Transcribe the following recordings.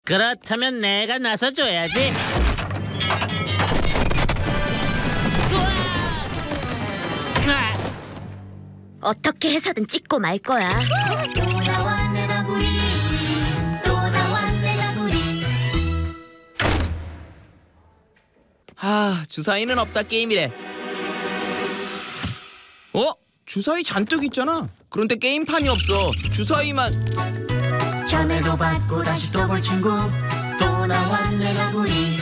그렇다면 내가 나서줘야지. 어떻게 해서든 찍고 말 거야. 또 나왔네 너구리, 또 나왔네 너구리. 주사위는 없다 게임이래. 주사위 잔뜩 있잖아. 그런데 게임판이 없어. 주사위만. 전에도 받고 다시 또 볼 친구, 또 나왔네 너구리.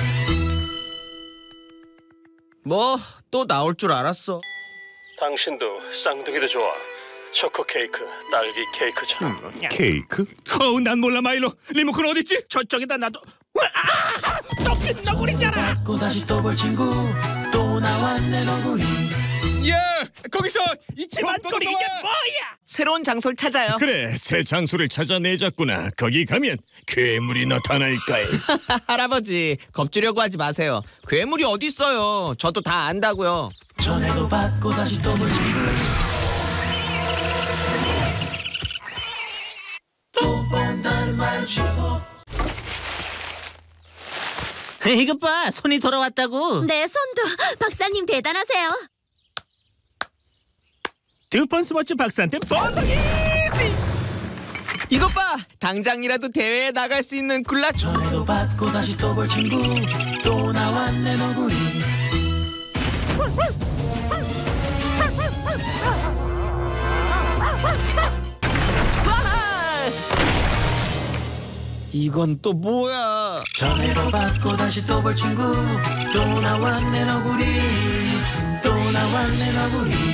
또 나올 줄 알았어. 당신도 쌍둥이도 좋아. 초코 케이크, 딸기 케이크처럼. 케이크? 난 몰라 마일로. 리모컨 어딨지? 저쪽에다 놔둬. 또 빈너구리잖아. 받고 다시 또 볼 친구, 또 나왔네 너구리. 야, 거기서 이 집안꼴이 이게 뭐야? 새로운 장소를 찾아요. 그래, 새 장소를 찾아내자꾸나. 거기 가면 괴물이 나타날 거야. 할아버지, 겁주려고 하지 마세요. 괴물이 어디 있어요? 저도 다 안다고요. 전에도 받고 다시 또 볼 친구, 또 본다는 말 취소. 이것 봐, 손이 돌아왔다고. 내 손도. 박사님 대단하세요. 두 번 스머치 박사한테 뻔하게. 이것 봐! 당장이라도 대회에 나갈 수 있는 굴라. 전에도 받고 다시 또 볼 친구, 또 나왔네 너구리. 이건 또 뭐야? 전에도 받고 다시 또 볼 친구, 또 나왔네 너구리, 또 나왔네 너구리.